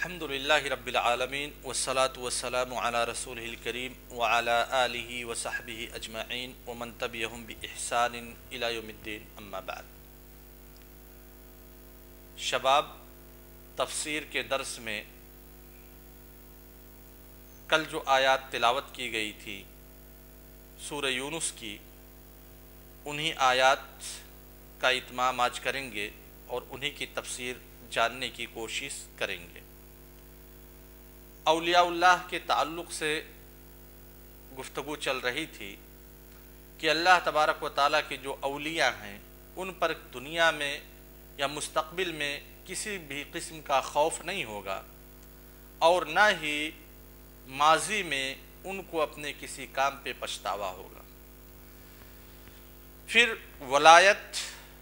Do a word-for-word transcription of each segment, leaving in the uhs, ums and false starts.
الحمدللہ رب العالمین والصلاة والسلام علی رسولہ الکریم وعلی آلہ وصحبہ اجمعین ومن تبعہم بإحسان الی یوم الدین اما بعد۔ شباب تفسیر کے درس میں کل جو آیات تلاوت کی گئی تھی سورہ یونس کی، انہی آیات کا اتمام آج کریں گے اور انہی کی تفسیر جاننے کی کوشش کریں گے۔ اولیاء اللہ کے تعلق سے گفتگو چل رہی تھی کہ اللہ تبارک و تعالیٰ کے جو اولیاء ہیں ان پر دنیا میں یا مستقبل میں کسی بھی قسم کا خوف نہیں ہوگا، اور نہ ہی ماضی میں ان کو اپنے کسی کام پہ پچھتاوا ہوگا۔ پھر ولایت،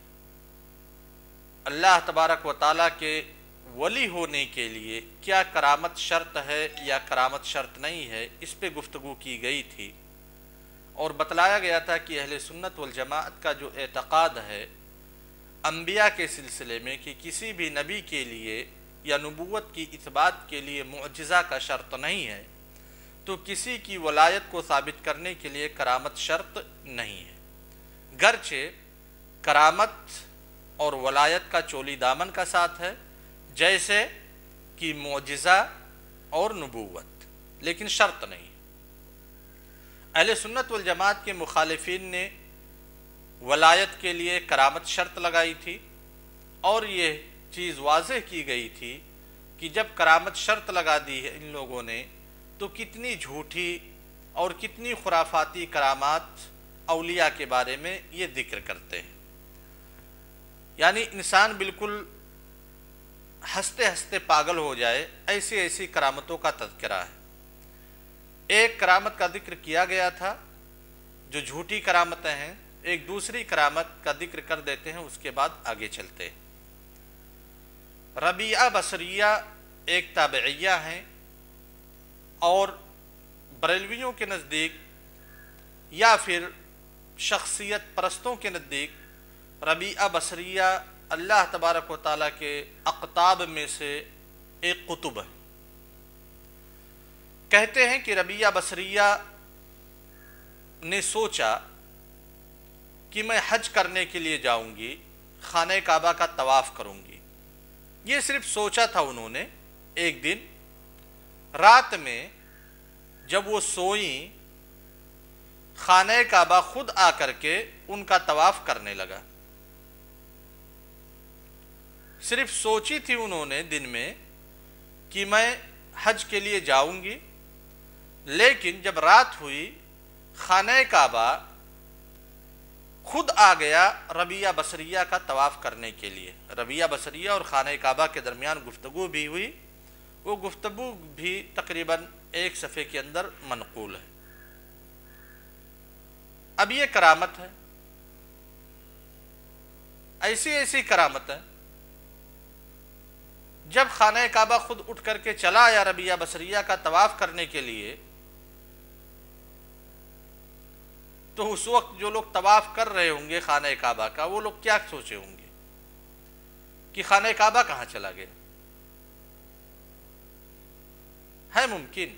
اللہ تبارک و تعالیٰ کے ولی ہونے کے لیے کیا کرامت شرط ہے یا کرامت شرط نہیں ہے، اس پہ گفتگو کی گئی تھی، اور بتلایا گیا تھا کہ اہل سنت والجماعت کا جو اعتقاد ہے انبیاء کے سلسلے میں کہ کسی بھی نبی کے لیے یا نبوت کی اثبات کے لیے معجزہ کا شرط نہیں ہے، تو کسی کی ولایت کو ثابت کرنے کے لیے کرامت شرط نہیں ہے، گرچہ کرامت اور ولایت کا چولی دامن کا ساتھ ہے جیسے کہ معجزہ اور نبوت، لیکن شرط نہیں۔ اہل سنت والجماعت کے مخالفین نے ولایت کے لیے کرامت شرط لگائی تھی، اور یہ چیز واضح کی گئی تھی کہ جب کرامت شرط لگا دی ہے ان لوگوں نے تو کتنی جھوٹی اور کتنی خرافاتی کرامات اولیاء کے بارے میں یہ ذکر کرتے ہیں۔ یعنی انسان بالکل ہنستے ہنستے پاگل ہو جائے، ایسی ایسی کرامتوں کا تذکرہ ہے۔ ایک کرامت کا ذکر کیا گیا تھا جو جھوٹی کرامتیں ہیں، ایک دوسری کرامت کا ذکر کر دیتے ہیں، اس کے بعد آگے چلتے ہیں۔ ربیعہ بصریہ ایک تابعیہ ہیں، اور بریلویوں کے نزدیک یا پھر شخصیت پرستوں کے نزدیک ربیعہ بصریہ اللہ تبارک و تعالیٰ کے اقطاب میں سے ایک قطب ہے۔ کہتے ہیں کہ ربیعہ بصریہ نے سوچا کہ میں حج کرنے کے لیے جاؤں گی، خانہ کعبہ کا طواف کروں گی۔ یہ صرف سوچا تھا انہوں نے۔ ایک دن رات میں جب وہ سوئیں، خانہ کعبہ خود آ کر کے ان کا طواف کرنے لگا۔ صرف سوچی تھی انہوں نے دن میں کہ میں حج کے لیے جاؤں گی، لیکن جب رات ہوئی خانہ کعبہ خود آ گیا ربیعہ بصریہ کا طواف کرنے کے لیے۔ ربیعہ بصریہ اور خانہ کعبہ کے درمیان گفتگو بھی ہوئی، وہ گفتگو بھی تقریباً ایک صفحے کے اندر منقول ہے۔ اب یہ کرامت ہے، ایسی ایسی کرامت ہے۔ جب خانہ کعبہ خود اٹھ کر کے چلا آیا ربیعہ بصریہ کا طواف کرنے کے لیے، تو اس وقت جو لوگ طواف کر رہے ہوں گے خانہ کعبہ کا، وہ لوگ کیا سوچے ہوں گے کہ خانہ کعبہ کہاں چلا گیا؟ ہے ممکن؟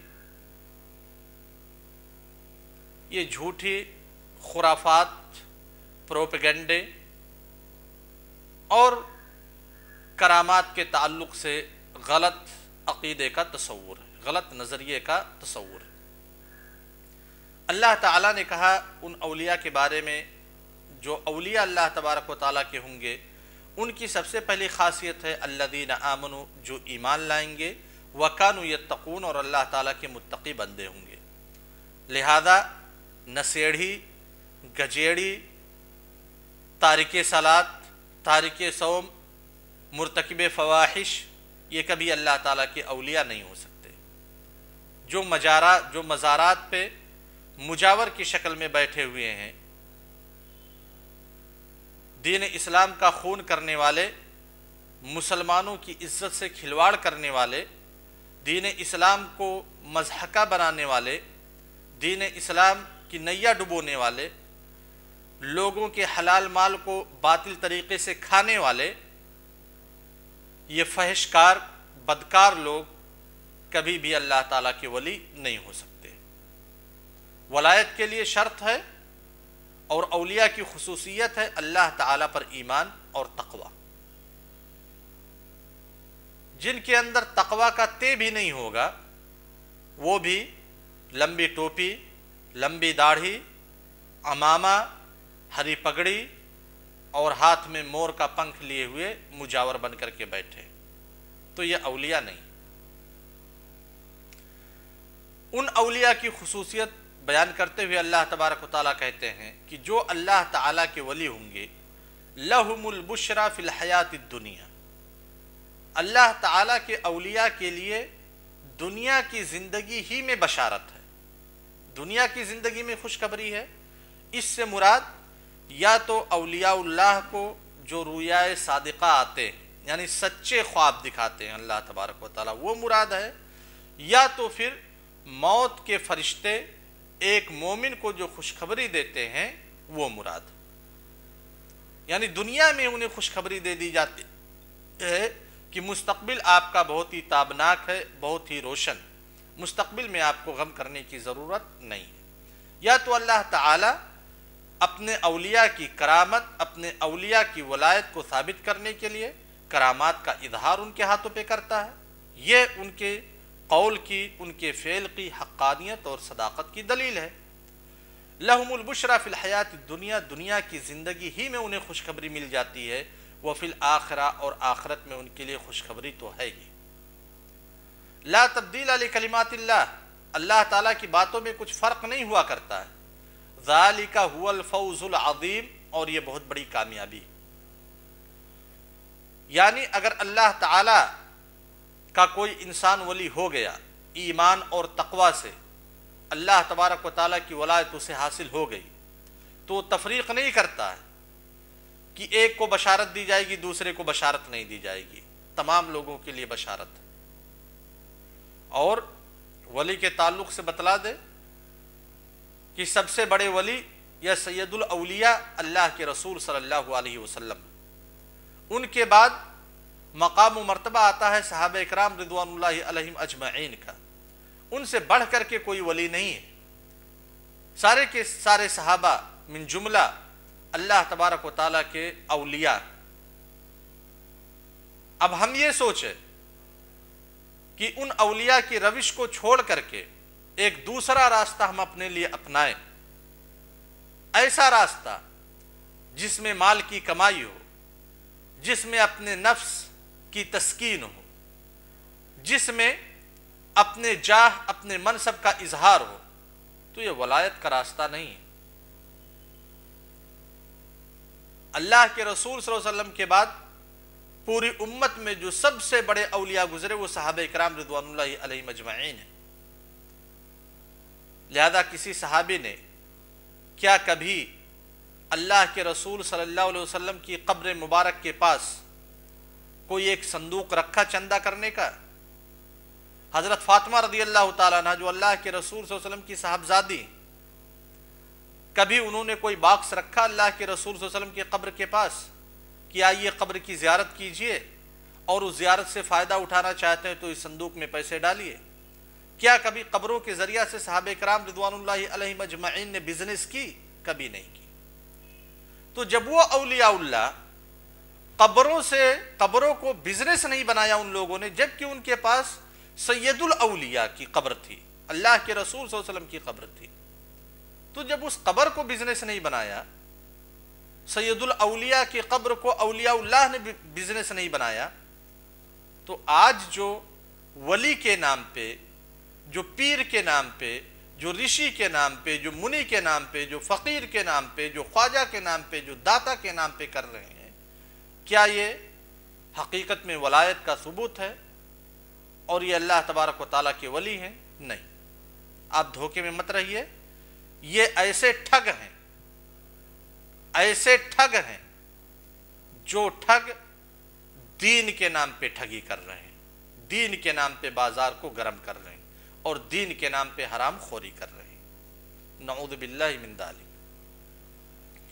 یہ جھوٹی خرافات، پروپیگنڈے اور کرامات کے تعلق سے غلط عقیدے کا تصور ہے، غلط نظریے کا تصور ہے۔ اللہ تعالیٰ نے کہا ان اولیاء کے بارے میں جو اولیاء اللہ تبارک و تعالیٰ کے ہوں گے، ان کی سب سے پہلی خاصیت ہے الذین آمنوا، جو ایمان لائیں گے، وکانوا یتقون، اور اللہ تعالیٰ کے متقی بندے ہوں گے۔ لہذا نسیڑھی، گجیڑی، تارک صلاۃ، تارک صوم، مرتکب فواحش، یہ کبھی اللہ تعالیٰ کے اولیاء نہیں ہو سکتے۔ جو مجارہ جو مزارات پہ مجاور کی شکل میں بیٹھے ہوئے ہیں، دین اسلام کا خون کرنے والے، مسلمانوں کی عزت سے کھلواڑ کرنے والے، دین اسلام کو مضحکہ بنانے والے، دین اسلام کی نیا ڈبونے والے، لوگوں کے حلال مال کو باطل طریقے سے کھانے والے، یہ فحش کار بدکار لوگ کبھی بھی اللہ تعالیٰ کے ولی نہیں ہو سکتے۔ ولایت کے لیے شرط ہے اور اولیاء کی خصوصیت ہے اللہ تعالیٰ پر ایمان اور تقوی۔ جن کے اندر تقوی کا تے بھی نہیں ہوگا وہ بھی لمبی ٹوپی، لمبی داڑھی، عمامہ، ہری پگڑی اور ہاتھ میں مور کا پنکھ لیے ہوئے مجاور بن کر کے بیٹھے، تو یہ اولیاء نہیں۔ ان اولیاء کی خصوصیت بیان کرتے ہوئے اللہ تبارک و تعالیٰ کہتے ہیں کہ جو اللہ تعالیٰ کے ولی ہوں گے لہم البشری فی الحیات الدنیا، اللہ تعالیٰ کے اولیاء کے لیے دنیا کی زندگی ہی میں بشارت ہے، دنیا کی زندگی میں خوشخبری ہے۔ اس سے مراد یا تو اولیاء اللہ کو جو رویائے صادقہ آتے ہیں یعنی سچے خواب دکھاتے ہیں اللہ تبارک و تعالیٰ، وہ مراد ہے، یا تو پھر موت کے فرشتے ایک مومن کو جو خوشخبری دیتے ہیں وہ مراد، یعنی دنیا میں انہیں خوشخبری دے دی جاتی ہے کہ مستقبل آپ کا بہت ہی تابناک ہے، بہت ہی روشن، مستقبل میں آپ کو غم کرنے کی ضرورت نہیں ہے۔ یا تو اللہ تعالی اپنے اولیاء کی کرامت، اپنے اولیاء کی ولایت کو ثابت کرنے کے لیے کرامات کا اظہار ان کے ہاتھوں پہ کرتا ہے، یہ ان کے قول کی، ان کے فعل کی حقانیت اور صداقت کی دلیل ہے۔ لہم البشری فی الحیات الدنیا، دنیا کی زندگی ہی میں انہیں خوشخبری مل جاتی ہے، وفی الآخرہ، اور آخرت میں ان کے لیے خوشخبری تو ہے ہی۔ لا تبدیل لکلمات اللہ، اللہ تعالیٰ کی باتوں میں کچھ فرق نہیں ہوا کرتا ہے۔ ذالک هو الفوز العظیم، اور یہ بہت بڑی کامیابی، یعنی اگر اللہ تعالیٰ کا کوئی انسان ولی ہو گیا ایمان اور تقوی سے، اللہ تبارک و تعالیٰ کی ولایت اسے حاصل ہو گئی، تو تفریق نہیں کرتا ہے کہ ایک کو بشارت دی جائے گی دوسرے کو بشارت نہیں دی جائے گی، تمام لوگوں کے لیے بشارت ہے۔ اور ولی کے تعلق سے بتلا دے کہ سب سے بڑے ولی یا سید الاولیاء اللہ کے رسول صلی اللہ علیہ وسلم، ان کے بعد مقام و مرتبہ آتا ہے صحابہ اکرام رضوان اللہ علیہم اجمعین کا، ان سے بڑھ کر کے کوئی ولی نہیں ہے۔ سارے کے سارے صحابہ من جملہ اللہ تبارک و تعالیٰ کے اولیاء۔ اب ہم یہ سوچیں کہ ان اولیاء کی روش کو چھوڑ کر کے ایک دوسرا راستہ ہم اپنے لیے اپنائیں، ایسا راستہ جس میں مال کی کمائی ہو، جس میں اپنے نفس کی تسکین ہو، جس میں اپنے جاہ، اپنے منصب کا اظہار ہو، تو یہ ولایت کا راستہ نہیں ہے۔ اللہ کے رسول صلی اللہ علیہ وسلم کے بعد پوری امت میں جو سب سے بڑے اولیاء گزرے وہ صحابہ اکرام رضوان اللہ علیہم اجمعین ہیں۔ لہذا کسی صحابی نے کیا کبھی اللہ کے رسول صلی اللہ علیہ وسلم کی قبر مبارک کے پاس کوئی ایک صندوق رکھا چندہ کرنے کا؟ حضرت فاطمہ رضی اللہ تعالیٰ عنہ جو اللہ کے رسول صلی اللہ علیہ وسلم کی صاحبزادی، کبھی انہوں نے کوئی باکس رکھا اللہ کے رسول صلی اللہ علیہ وسلم کی قبر کے پاس کہ آئیے قبر کی زیارت کیجئے اور اس زیارت سے فائدہ اٹھانا چاہتے ہیں تو اس صندوق میں پیسے ڈالیے؟ کیا کبھی قبروں کے ذریعہ سے صحابہ کرام رضوان اللہ علیہم اجمعین نے بزنس کی؟ کبھی نہیں کی۔ تو جب وہ اولیاء اللہ قبروں سے قبروں کو بزنس نہیں بنایا ان لوگوں نے، جبکہ ان کے پاس سید الاولیاء کی قبر تھی، اللہ کے رسول صلی اللہ علیہ وسلم کی قبر تھی، تو جب اس قبر کو بزنس نہیں بنایا، سید الاولیاء کی قبر کو اولیاء اللہ نے بزنس نہیں بنایا، تو آج جو ولی کے نام پہ، جو پیر کے نام پہ، جو رشی کے نام پہ، جو منی کے نام پہ، جو فقیر کے نام پہ، جو خواجہ کے نام پہ، جو داتا کے نام پہ کر رہے ہیں، کیا یہ حقیقت میں ولایت کا ثبوت ہے اور یہ اللہ تبارک و تعالیٰ کے ولی ہیں؟ نہیں۔ آپ دھوکے میں مت رہیے، یہ ایسے ٹھگ ہیں، ایسے ٹھگ ہیں جو ٹھگ دین کے نام پہ ٹھگی کر رہے ہیں، دین کے نام پہ بازار کو گرم کر رہے ہیں اور دین کے نام پہ حرام خوری کر رہے ہیں، نعوذ باللہ من ذالک۔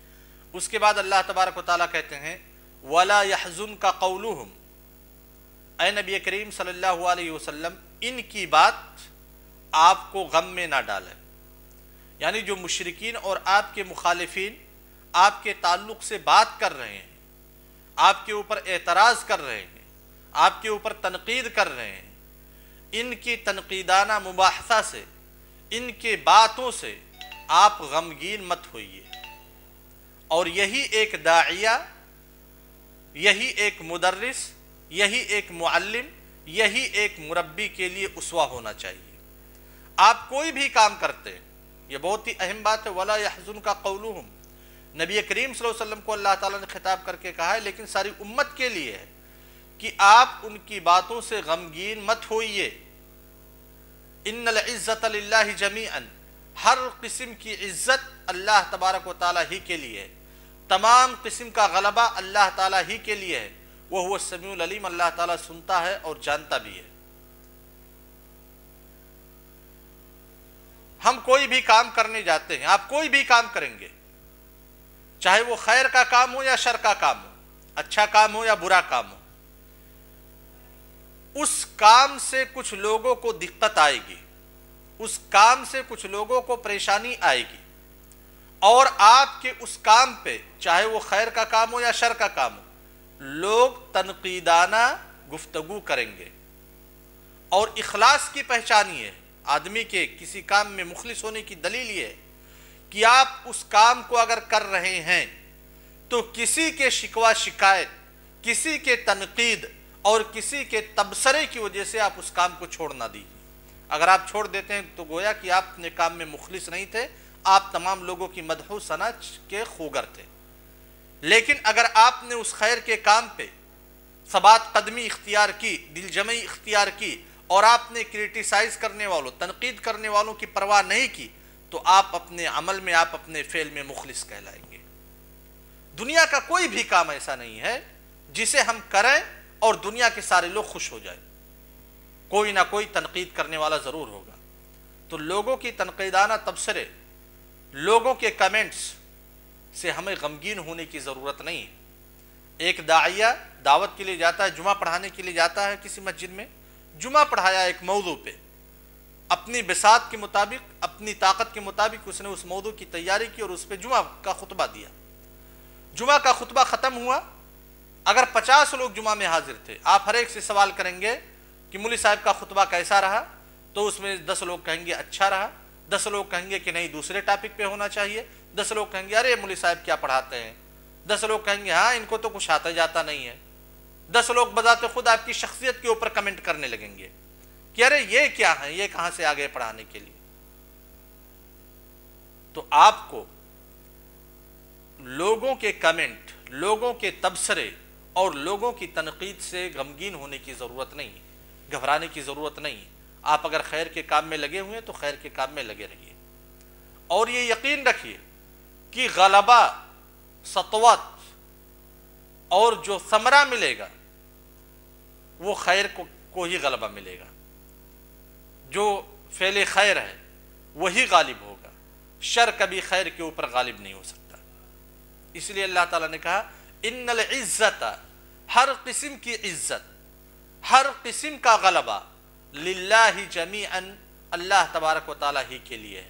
اس کے بعد اللہ تبارک و تعالیٰ کہتے ہیں وَلَا يَحْزُنْكَ قَوْلُهُمْ، اے نبی کریم صلی اللہ علیہ وسلم ان کی بات آپ کو غم میں نہ ڈالے. یعنی جو مشرکین اور آپ کے مخالفین آپ کے تعلق سے بات کر رہے ہیں، آپ کے اوپر اعتراض کر رہے ہیں، آپ کے اوپر تنقید کر رہے ہیں، ان کی تنقیدانہ مباحثہ سے، ان کے باتوں سے آپ غمگین مت ہوئیے. اور یہی ایک داعیہ، یہی ایک مدرس، یہی ایک معلم، یہی ایک مربی کے لیے اسوہ ہونا چاہیے. آپ کوئی بھی کام کرتے ہیں، یہ بہت ہی اہم بات ہے. وَلَا يَحْزُنْكَ قَوْلُهُمْ، نبی کریم صلی اللہ علیہ وسلم کو اللہ تعالیٰ نے خطاب کر کے کہا ہے، لیکن ساری امت کے لیے ہے کہ آپ ان کی باتوں سے غمگین مت ہوئیے. ان العزت للہ جمیعا، ہر قسم کی عزت اللہ تبارک و تعالیٰ ہی کے لیے ہے، تمام قسم کا غلبہ اللہ تعالیٰ ہی کے لیے ہے. وَهُوَ السَّمِيعُ الْعَلِيمُ، اللہ تعالیٰ سنتا ہے اور جانتا بھی ہے. ہم کوئی بھی کام کرنے جاتے ہیں، آپ کوئی بھی کام کریں گے، چاہے وہ خیر کا کام ہو یا شر کا کام ہو، اچھا کام ہو یا برا کام ہو، اس کام سے کچھ لوگوں کو دقت آئے گی، اس کام سے کچھ لوگوں کو پریشانی آئے گی، اور آپ کے اس کام پہ چاہے وہ خیر کا کام ہو یا شر کا کام ہو، لوگ تنقیدانہ گفتگو کریں گے. اور اخلاص کی پہچان یہ ہے، آدمی کے کسی کام میں مخلص ہونے کی دلیل یہ ہے کہ آپ اس کام کو اگر کر رہے ہیں تو کسی کے شکوہ شکایت، کسی کے تنقید اور کسی کے تبصرے کی وجہ سے آپ اس کام کو چھوڑ نہ دیجیے. اگر آپ چھوڑ دیتے ہیں تو گویا کہ آپ اپنے کام میں مخلص نہیں تھے، آپ تمام لوگوں کی مدح و ثنا کے خوگر تھے. لیکن اگر آپ نے اس خیر کے کام پہ ثبات قدمی اختیار کی، دل جمعی اختیار کی، اور آپ نے کریٹیسائز کرنے والوں، تنقید کرنے والوں کی پرواہ نہیں کی، تو آپ اپنے عمل میں، آپ اپنے فعل میں مخلص کہلائیں گے. دنیا کا کوئی بھی کام ایسا نہیں ہے جسے ہم کریں اور دنیا کے سارے لوگ خوش ہو جائیں. کوئی نہ کوئی تنقید کرنے والا ضرور ہوگا. تو لوگوں کی تنقیدانہ تبصرے، لوگوں کے کمنٹس سے ہمیں غمگین ہونے کی ضرورت نہیں ہے. ایک داعیہ دعوت کے لیے جاتا ہے، جمعہ پڑھانے کے لیے جاتا ہے کسی مسجد میں، جمعہ پڑھایا ایک موضوع پہ، اپنی بساط کے مطابق، اپنی طاقت کے مطابق اس نے اس موضوع کی تیاری کی اور اس پہ جمعہ کا خطبہ دیا. جمعہ کا خطبہ ختم ہوا، اگر پچاس لوگ جمعہ میں حاضر تھے، آپ ہر ایک سے سوال کریں گے کہ مولوی صاحب کا خطبہ کیسا رہا، تو اس میں دس لوگ کہیں گے اچھا رہا، دس لوگ کہیں گے کہ نہیں دوسرے ٹاپک پہ ہونا چاہیے، دس لوگ کہیں گے ارے مولوی صاحب کیا پڑھاتے ہیں، دس لوگ کہیں گے ہاں ان کو تو کچھ آتا جاتا نہیں ہے، دس لوگ بذات خود آپ کی شخصیت کے اوپر کمنٹ کرنے لگیں گے کہ ارے یہ کیا ہے، یہ کہاں سے آگے پڑھانے کے لیے. تو آپ کو لوگوں کے کمنٹ، لوگوں کے تبصرے اور لوگوں کی تنقید سے غمگین ہونے کی ضرورت نہیں ہے، گھبرانے کی ضرورت نہیں ہے. آپ اگر خیر کے کام میں لگے ہوئے ہیں تو خیر کے کام میں لگے رہیے، اور یہ یقین رکھیے کہ غلبہ، سطوت اور جو ثمرہ ملے گا وہ خیر کو کو ہی غلبہ ملے گا. جو فعل خیر ہے وہی غالب ہوگا، شر کبھی خیر کے اوپر غالب نہیں ہو سکتا. اس لیے اللہ تعالیٰ نے کہا ان العزت، ہر قسم کی عزت، ہر قسم کا غلبہ للہ جمیعا، اللہ تبارک و تعالیٰ ہی کے لیے ہے.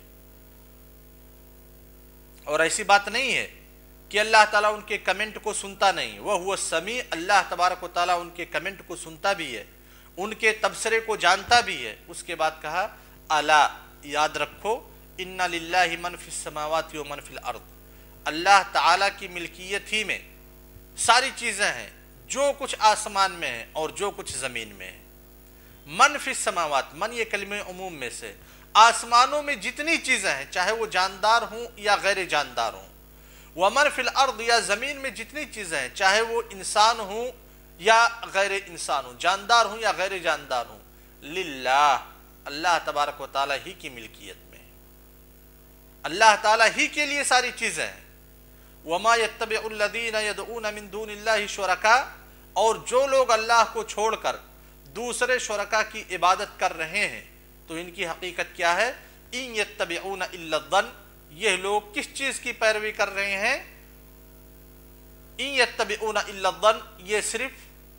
اور ایسی بات نہیں ہے کہ اللہ تعالیٰ ان کے کمنٹ کو سنتا نہیں. وَهُوَ السَّمِيعُ، اللہ تبارک و تعالیٰ ان کے کمنٹ کو سنتا بھی ہے، ان کے تبصرے کو جانتا بھی ہے. اس کے بعد کہا الا، یاد رکھو، ان للہ من فی السماوات و من فی الارض، اللہ تعالیٰ کی ملکیت ہی میں ساری چیزیں ہیں، جو کچھ آسمان میں ہے اور جو کچھ زمین میں ہے. من فی السماوات، من یہ کلمہ عموم میں سے، آسمانوں میں جتنی چیزیں ہیں چاہے وہ جاندار ہوں یا غیر جاندار ہوں، ومن فی الارض، یا زمین میں جتنی چیزیں ہیں چاہے وہ انسان ہوں یا غیر انسان ہوں، جاندار ہوں یا غیر جاندار ہوں، للہ، اللہ تبارک و تعالیٰ ہی کی ملکیت میں، اللہ تعالیٰ ہی کے لیے ساری چیزیں ہیں. وما یتبع الذین یدعون من دون اللہ شرکاء، اور جو لوگ اللہ کو چھوڑ کر دوسرے شرکاء کی عبادت کر رہے ہیں تو ان کی حقیقت کیا ہے؟ ان یتبعون الا الظن، یہ لوگ کس چیز کی پیروی کر رہے ہیں؟ ان یتبعون الا الظن، یہ صرف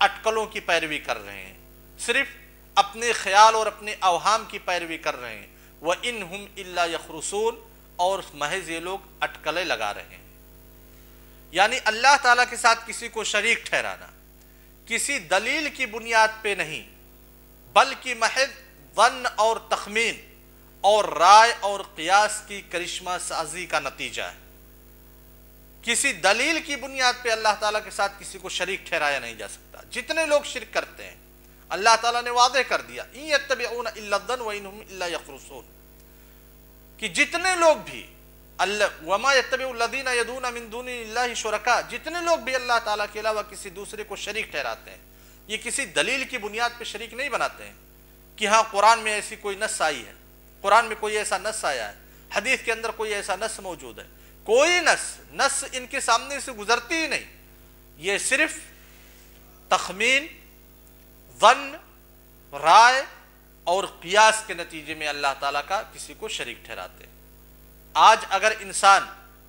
اٹکلوں کی پیروی کر رہے ہیں، صرف اپنے خیال اور اپنے اوہام کی پیروی کر رہے ہیں۔ وَإِنْهُمْ إِلَّا يَخْرُصُونَ، اور محض یہ لوگ اٹکلیں لگا رہے ہیں۔ یعنی اللہ تعالیٰ کے ساتھ کسی کو شریک ٹھہرانا کسی دلیل کی بنیاد پہ نہیں، بلکہ محض ظن اور تخمین اور رائے اور قیاس کی کرشمہ سازی کا نتیجہ ہے۔ کسی دلیل کی بنیاد پہ اللہ تعالیٰ کے ساتھ کسی کو شریک ٹھہرایا نہیں جا سکتا۔ جتنے لوگ شرک کرتے ہیں اللہ تعالیٰ نے واضح کر دیا إِن يَتَّبِعُونَ إِلَّا الظَّنَّ وَإِنْ هُمْ إِلَّا يَخْرُصُونَ، کہ جتنے لوگ بھی اللہ وَمَا يَتَّبِعُ الَّذِينَ يَدْعُونَ مِن دُونِ اللَّهِ شُرَكَاءَ، جتنے لوگ بھی اللہ تعالیٰ کے علاوہ کسی دوسرے کو شریک ٹھہراتے ہیں، یہ کسی دلیل کی بنیاد پہ شریک نہیں بناتے ہیں کہ ہاں قرآن میں ایسی کوئی نص آئی ہے، قرآن میں کوئی ایسا نص آیا ہے، حدیث کے اندر کوئی ایسا نص موجود ہے، کوئی نص نص ان کے سامنے سے گزرتی ہی نہیں، یہ صرف تخمین، ظن، رائے اور قیاس کے نتیجے میں اللہ تعالیٰ کا کسی کو شریک ٹھہراتے ہیں۔ آج اگر انسان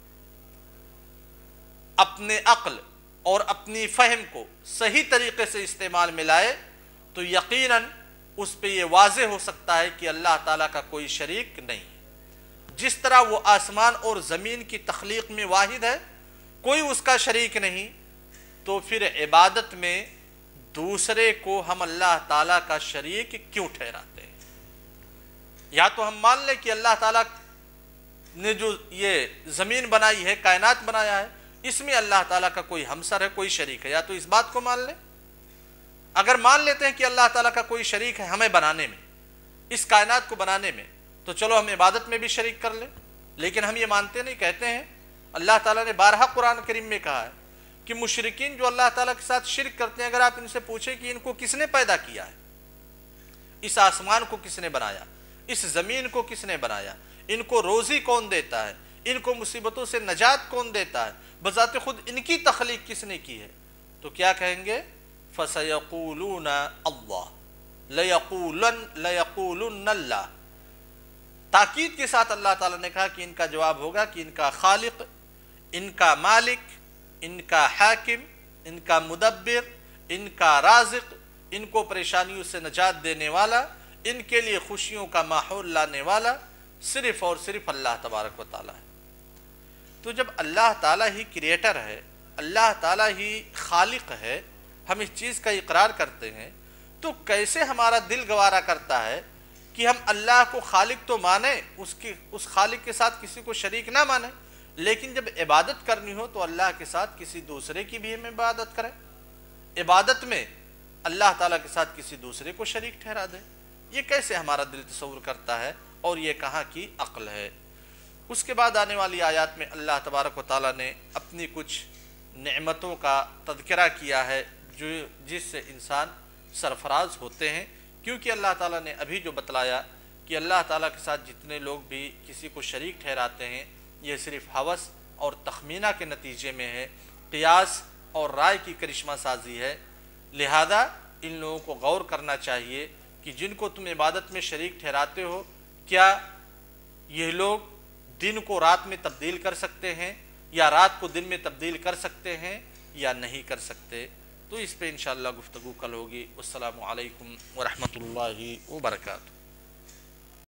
اپنے عقل اور اپنی فہم کو صحیح طریقے سے استعمال میں لائے تو یقیناً اس پہ یہ واضح ہو سکتا ہے کہ اللہ تعالیٰ کا کوئی شریک نہیں ہے۔ جس طرح وہ آسمان اور زمین کی تخلیق میں واحد ہے، کوئی اس کا شریک نہیں، تو پھر عبادت میں دوسرے کو ہم اللہ تعالیٰ کا شریک کیوں ٹھہراتے ہیں؟ یا تو ہم مان لیں کہ اللہ تعالیٰ نے جو یہ زمین بنائی ہے، کائنات بنایا ہے، اس میں اللہ تعالیٰ کا کوئی ہمسر ہے، کوئی شریک ہے، یا تو اس بات کو مان لیں۔ اگر مان لیتے ہیں کہ اللہ تعالیٰ کا کوئی شریک ہے ہمیں بنانے میں، اس کائنات کو بنانے میں، تو چلو ہم عبادت میں بھی شریک کر لیں، لیکن ہم یہ مانتے نہیں، کہتے ہیں اللہ تعالیٰ نے بارہا قرآن کریم میں کہا ہے کہ مشرکین جو اللہ تعالیٰ کے ساتھ شرک کرتے ہیں، اگر آپ ان سے پوچھیں کہ ان کو کس نے پیدا کیا ہے، اس آسمان کو کس نے بنایا، اس زمین کو کس نے بنایا، ان کو روزی کون دیتا ہے، ان کو مصیبتوں سے نجات کون دیتا ہے، بذات خود ان کی تخلیق کس نے کی ہے، تو کیا کہیں گے؟ فَسَيَقُولُونَ اللَّهُ لَيَقُولُنَّ لَيَقُولُنَّ اللَّهُ۔ تاکید کے ساتھ اللہ تعالیٰ نے کہا کہ ان کا جواب ہوگا کہ ان کا خالق، ان کا مالک، ان کا حاکم، ان کا مدبر، ان کا رازق، ان کو پریشانیوں سے نجات دینے والا، ان کے لیے خوشیوں کا ماحول لانے والا صرف اور صرف اللہ تبارک و تعالیٰ ہے۔ تو جب اللہ تعالیٰ ہی کریٹر ہے، اللہ تعالیٰ ہی خالق ہے، ہم اس چیز کا اقرار کرتے ہیں، تو کیسے ہمارا دل گوارا کرتا ہے کہ ہم اللہ کو خالق تو مانیں، اس کی اس خالق کے ساتھ کسی کو شریک نہ مانیں، لیکن جب عبادت کرنی ہو تو اللہ کے ساتھ کسی دوسرے کی بھی ہم عبادت کریں، عبادت میں اللہ تعالیٰ کے ساتھ کسی دوسرے کو شریک ٹھہرا دیں؟ یہ کیسے ہمارا دل تصور کرتا ہے، اور یہ کہاں کی عقل ہے؟ اس کے بعد آنے والی آیات میں اللہ تبارک و تعالیٰ نے اپنی کچھ نعمتوں کا تذکرہ کیا ہے جو جس سے انسان سرفراز ہوتے ہیں، کیونکہ اللہ تعالیٰ نے ابھی جو بتلایا کہ اللہ تعالیٰ کے ساتھ جتنے لوگ بھی کسی کو شریک ٹھہراتے ہیں یہ صرف ہوس اور تخمینہ کے نتیجے میں ہے، قیاس اور رائے کی کرشمہ سازی ہے۔ لہذا ان لوگوں کو غور کرنا چاہیے کہ جن کو تم عبادت میں شریک ٹھہراتے ہو، کیا یہ لوگ دن کو رات میں تبدیل کر سکتے ہیں، یا رات کو دن میں تبدیل کر سکتے ہیں یا نہیں کر سکتے؟ تو اس پہ انشاءاللہ گفتگو کل ہوگی۔ السلام علیکم ورحمۃ اللہ وبرکاتہ۔